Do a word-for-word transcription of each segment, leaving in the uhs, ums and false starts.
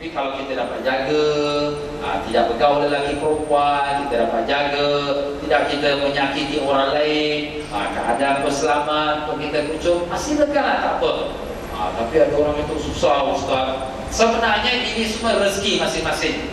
Tapi kalau kita dapat jaga, ha, tidak bergaul lelaki perempuan, kita dapat jaga, tidak kita menyakiti orang lain, ha, keadaan berselamat untuk kita kucuk, silakanlah, tak apa. Ha, tapi ada orang itu susah, Ustaz. Sebenarnya ini semua rezeki masing-masing.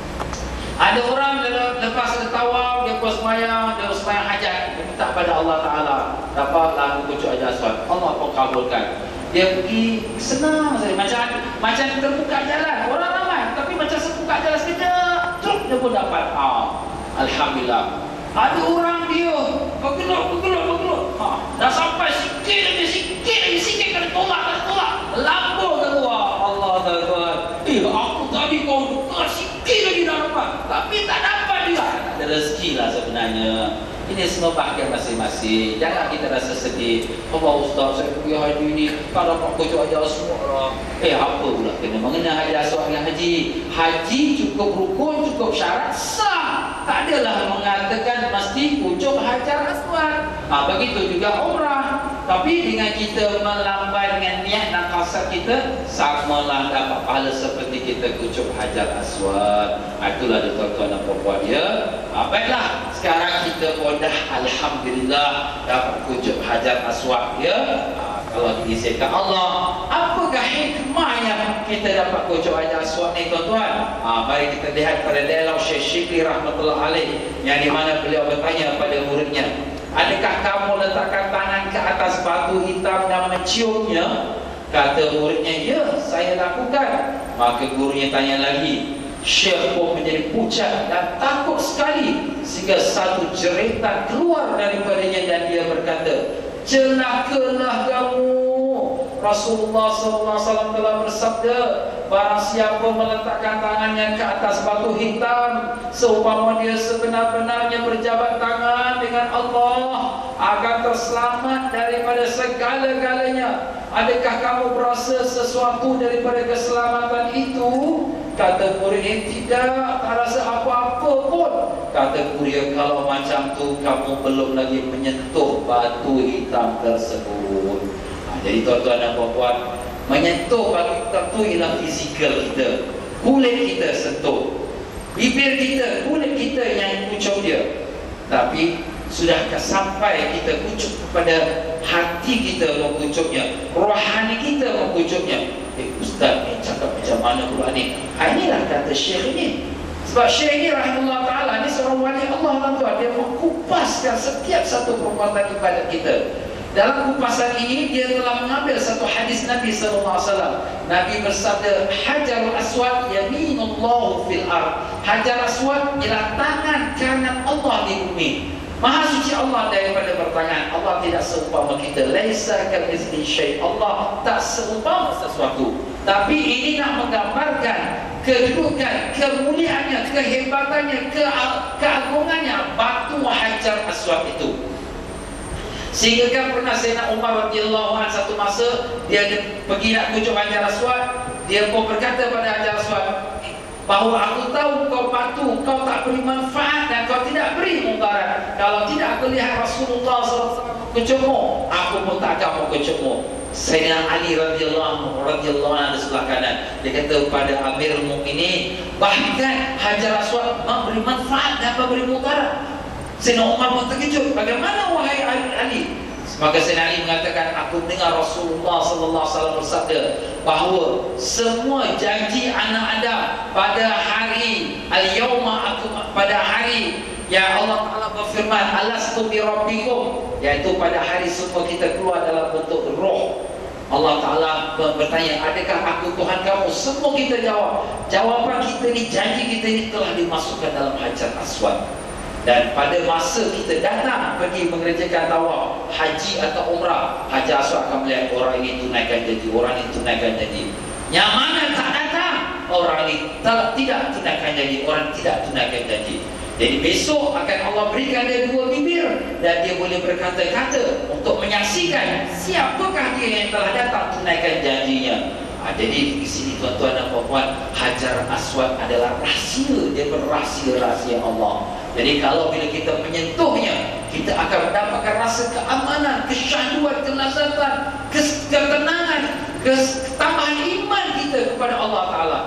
Ada orang lepas ada tawaf, dia bersemayang, dia bersemayang hajat, dia minta pada Allah Ta'ala, dapatlah kucuk hajar aswad. Allah pun kabulkan. Dia pergi senang saja, macam macam terbuka jalan, orang ramai, tapi macam terbuka jalan sekejap, truk dia pun dapat. Ah, Alhamdulillah. Ada orang dia bergeluk, bergeluk, bergeluk. Ha, dah sampai sikit lagi, sikit lagi, sikit kali tolak, kali tolak. Lambung keluar. Allah Akbar. Eh, aku tadi kau buka sikit lagi dah dapat, tapi tak dapat dia. Ada rezeki lah sebenarnya. Ini semua bahagian masing-masing. Jangan kita rasa sedih. Allah Ustaz, saya pergi haji ni, tak dapat kucuk hajar aswad. Eh, apa pula kena mengenai hajar aswad dengan haji? Haji cukup rukun, cukup syarat, sah. Tak adalah mengatakan mesti kucuk hajar aswad. Ha, begitu juga umrah. Tapi dengan kita melambai dengan niat dan kasat kita, samalah dapat pahala seperti kita kucuk hajar aswad. Ha, itulah dia tuan-tuan dan puan-puan dia. Ha, baiklah, sekarang kita pun dah alhamdulillah dapat kucuk hajar aswad ya. Ha, kalau diizinkan Allah, apakah hikmah yang kita dapat kucuk hajar aswad ni tuan-tuan? Ha, mari kita lihat pada dialog Syekh Shibli rahmatullah alaih, yang di mana beliau bertanya pada muridnya, adakah kamu letakkan tangan ke atas batu hitam dan menciumnya? Kata muridnya, ya, saya lakukan. Maka gurunya tanya lagi. Syekh pun menjadi pucat dan takut sekali, sehingga satu jeritan keluar daripadanya dan dia berkata, celakalah kamu. Rasulullah sallallahu alaihi wasallam telah bersabda, barang siapa meletakkan tangannya ke atas batu hitam, seumpama dia sebenar-benarnya berjabat tangan dengan Allah, akan terselamat daripada segala-galanya. Adakah kamu berasa sesuatu daripada keselamatan itu? Kata murid ini, tidak, tak rasa apa-apa pun. Kata murid, kalau macam tu kamu belum lagi menyentuh batu hitam tersebut. Ha, jadi tuan-tuan dan puan-puan, menyentuh batu hitam tu ialah fizikal kita, kulit kita sentuh, bibir kita, kulit kita yang kucuk dia. Tapi sudahkah sampai kita kucuk kepada hati kita mengkucuknya, rohani kita mengkucuknya? Eh, Ustaz ni cakap macam mana pula ni? Ha, inilah kata Syekh ini. Sebab Syekh ini rahimahullah ta'ala ni seorang wali Allah tuan-tuan. Dia mengkupaskan setiap satu perbuatan ibadat kita. Dalam kupasan ini dia telah mengambil satu hadis Nabi sallallahu alaihi wasallam. Nabi bersabda, Hajarul Aswad yaminullahu fil ard. Hajar Aswad ialah tangan kanan Allah di bumi. Maha suci Allah daripada bertangan. Allah tidak seumpama kita. Laisa kamitslihi syai'. Allah tak seumpama sesuatu. Tapi ini nak menggambarkan kedudukan, kemuliaannya, kehebatannya, ke keagungannya batu Hajar Aswad itu. Sehingga kan pernah Sayyidina Umar radhiyallahu anhu satu masa dia pergi nak kucuk Hajar Aswad, dia pun berkata pada Hajar Aswad, bahawa aku tahu kau batu, kau tak beri manfaat dan kau tidak beri mudarat. Kalau tidak aku lihat Rasulullah sallallahu alaihi wasallam kucukmu, aku pun tak akan kucukmu. Sayyidina Ali radhiyallahu radhiyallahu anhu di sebelah kanan, dia kata pada Amirul Mukminin, bahkan Hajar Aswad memberi manfaat dan memberi mudarat. Sayyidina Umar pun terkejut, bagaimana wahai Ali? Maka Sayyidina Ali mengatakan, aku dengar Rasulullah sallallahu alaihi wasallam bersabda bahawa semua janji anak Adam pada hari al-yauma, aku pada hari yang Allah Taala berfirman, alastu bi rabbikum, iaitu pada hari semua kita keluar dalam bentuk roh. Allah Ta'ala bertanya, adakah aku Tuhan kamu? Semua kita jawab. Jawapan kita ni, janji kita ni telah dimasukkan dalam Hajar Aswad. Dan pada masa kita datang pergi mengerjakan tawaf, haji atau umrah, Hajar Aswad akan melihat orang ini tunaikan janji, orang ini tunaikan janji. Yang mana tak datang, orang ini tidak tunaikan janji, orang tidak tunaikan janji. Jadi besok akan Allah berikan dia dua bibir dan dia boleh berkata-kata untuk menyaksikan siapakah dia yang telah datang tunaikan janjinya. Ha, jadi di sini tuan-tuan dan puan-puan, Hajar Aswad adalah rahsia, dia berrahsia-rahsia Allah. Jadi kalau bila kita menyentuhnya, kita akan mendapatkan rasa keamanan, kesyahduan, kelazatan, ketenangan, ketambahan iman kita kepada Allah Ta'ala.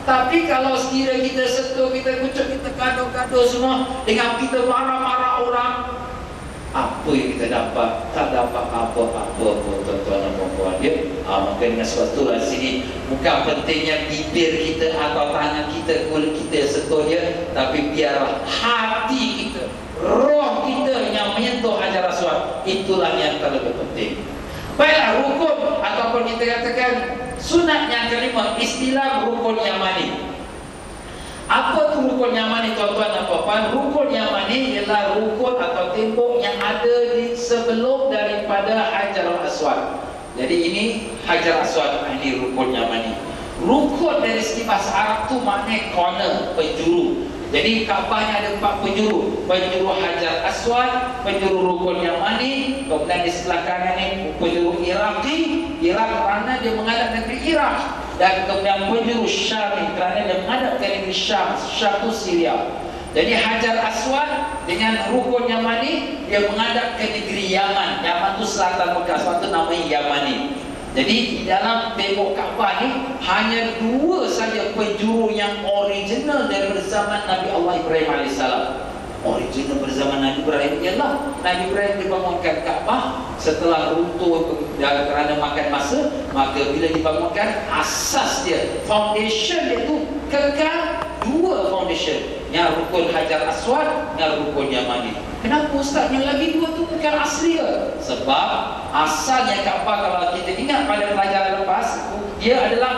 Tapi kalau sekiranya kita sentuh, kita kucuk, kita gaduh-gaduh semua dengan kita marah-marah orang, apa yang kita dapat? Tak dapat apa-apa pun, tuan-tuan dan puan-puan dia. Ha, maka dengan sebab itulah sini bukan pentingnya bibir kita atau tangan kita, kulit kita sentuh dia, tapi biarlah hati kita, roh kita yang menyentuh Hajar Aswad. Itulah yang terlebih penting. Baiklah, rukun ataupun kita katakan sunat yang kelima, istilah rukun Yamani. Apa tu rukun Yamani, tuan-tuan dan puan-puan? Rukun Yamani ialah rukun atau tembok yang ada di sebelum daripada Hajar Aswad. Jadi ini Hajar Aswad, ini rukun Yamani. Rukun dari segi bahasa Arab tu maknanya corner, penjuru. Jadi Kaabahnya ada empat penjuru. Penjuru Hajar Aswad, penjuru rukun Yamani, kemudian di sebelah kanan ni penjuru Iraqi, Irak kerana dia menghadap negeri Iraq, dan kemudian penjuru Syami kerana dia menghadap ke negeri Syam. Syam tu Syria. Jadi Hajar Aswad dengan rukun Yamani dia menghadap ke negeri Yaman. Yaman tu selatan Mekah, sebab tu namanya Yamani. Jadi di dalam tembok Kaabah ni hanya dua saja penjuru yang original daripada zaman Nabi Allah Ibrahim alaihissalam. Original berzaman Nabi Ibrahim ialah Nabi Ibrahim dibangunkan Kaabah setelah runtuh dan kerana makan masa, maka bila dibangunkan asas dia, foundation dia tu kekal dua foundation, yang rukun Hajar Aswad dan rukun Yamani. Kenapa Ustaz yang lagi dua tu bukan asli ke? Sebab asalnya Kaabah, kalau kita ingat pada pelajaran lepas, dia adalah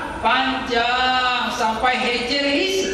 panjang sampai Hijr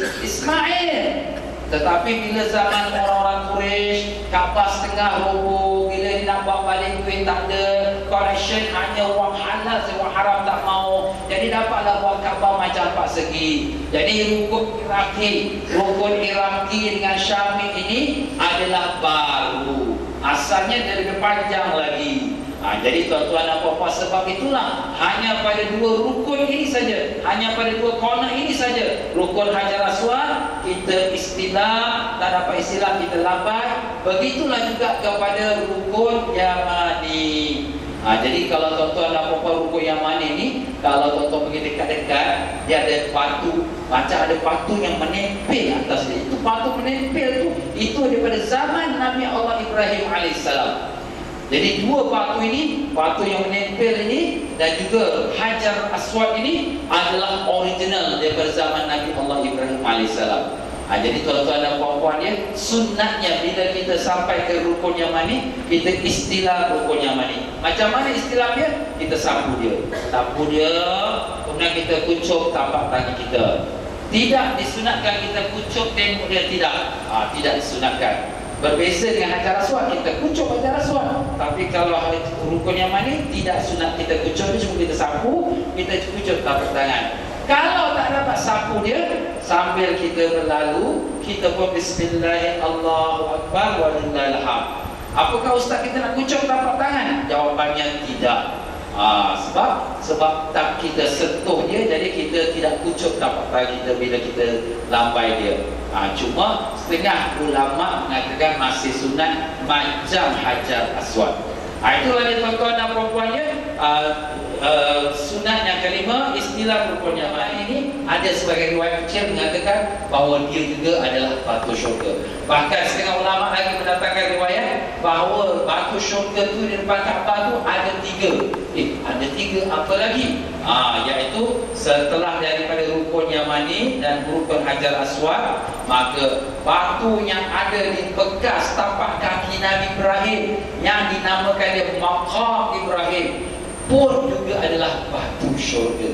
Ismail. Tetapi bila zaman orang-orang Quraisy, Kaabah setengah roboh, bila dia nak buat balik duit tak ada, connection hanya wang halal, wang haram tak mau. Jadi dapatlah buat Kaabah macam empat segi. Jadi rukun Iraqi, rukun Iraqi dengan Syami ini adalah baru. Asalnya dia lebih panjang lagi. Ha, jadi tuan-tuan dan puan-puan, sebab itulah hanya pada dua rukun ini saja, hanya pada dua corner ini saja, rukun Hajar Aswad kita istilah, tak dapat istilah kita lambai. Begitulah juga kepada rukun Yamani. Ha, jadi kalau tuan-tuan dan puan-puan rukun Yamani ini, kalau tuan-tuan pergi dekat-dekat, dia ada batu, macam ada batu yang menempel atas dia. Itu batu menempel tu, itu daripada zaman Nabi Allah Ibrahim alaihissalam. Jadi dua batu ini, batu yang menempel ini dan juga Hajar Aswad ini adalah original daripada zaman Nabi Allah Ibrahim alaihissalam. Ha, jadi tuan-tuan dan puan-puan ya, sunatnya bila kita sampai ke rukun Yamani, kita istilah rukun Yamani. Macam mana istilah dia? Kita sapu dia, sapu dia, kemudian kita kucuk tapak tangan kita. Tidak disunatkan kita kucuk tembok dia, tidak. Ha, tidak disunatkan. Berbeza dengan Hajar Aswad, kita kucuk Hajar Aswad. Tapi kalau rukun Yamani tidak sunat kita kucuk, cuma kita sapu, kita kucuk tapak tangan. Kalau tak dapat sapu dia, sambil kita berlalu, kita pun bismillah, Allahu Akbar, walillahil hamd. Apakah Ustaz kita nak kucuk tapak tangan? Jawapannya tidak. Ha, sebab sebab tak kita sentuh dia, jadi kita tidak kucuk tapak tangan kita bila kita lambai dia. Ha, cuma setengah ulama mengatakan masih sunat macam Hajar Aswad. Ha, itulah dia tuan-tuan dan puan-puannya. Uh, uh, sunat yang kelima, istilah rukun Yamani ini ada sebagai riwayat kecil mengatakan bahawa dia juga adalah batu syurga. Bahkan setengah ulama lagi mendatangkan riwayat bahawa batu syurga tu di depan Kaabah tu ada tiga. Eh, ada tiga apa lagi? Ah, iaitu setelah daripada rukun Yamani dan rukun Hajar Aswad, maka batu yang ada di bekas tapak kaki Nabi Ibrahim yang dinamakan dia Maqam Ibrahim pun juga adalah batu syurga.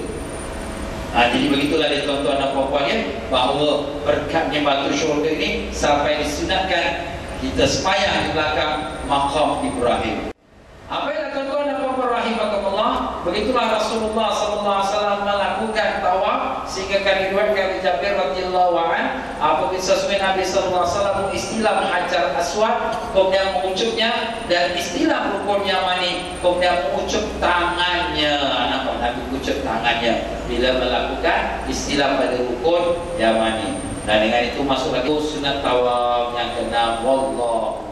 Ha, jadi begitulah dia tuan-tuan dan puan-puan ya, bahawa berkatnya batu syurga ini sampai disunatkan kita sembahyang di belakang Maqam Ibrahim. Apa yang tuan-tuan dan puan-puan rahimakumullah, begitulah Rasulullah sallallahu alaihi wasallam melakukan tawaf, sehingga kami diriwayatkan dari Jabir radhiyallahu anhu apabila sesuai Nabi sallallahu alaihi wasallam istilah Hajar Aswad, kemudian mengucupnya, dan istilah rukun Yamani, kemudian mengucup tangannya. Nampak Nabi mengucup tangannya bila melakukan istilah pada rukun Yamani. Dan dengan itu masuk lagi sunat tawaf yang keenam. Wallah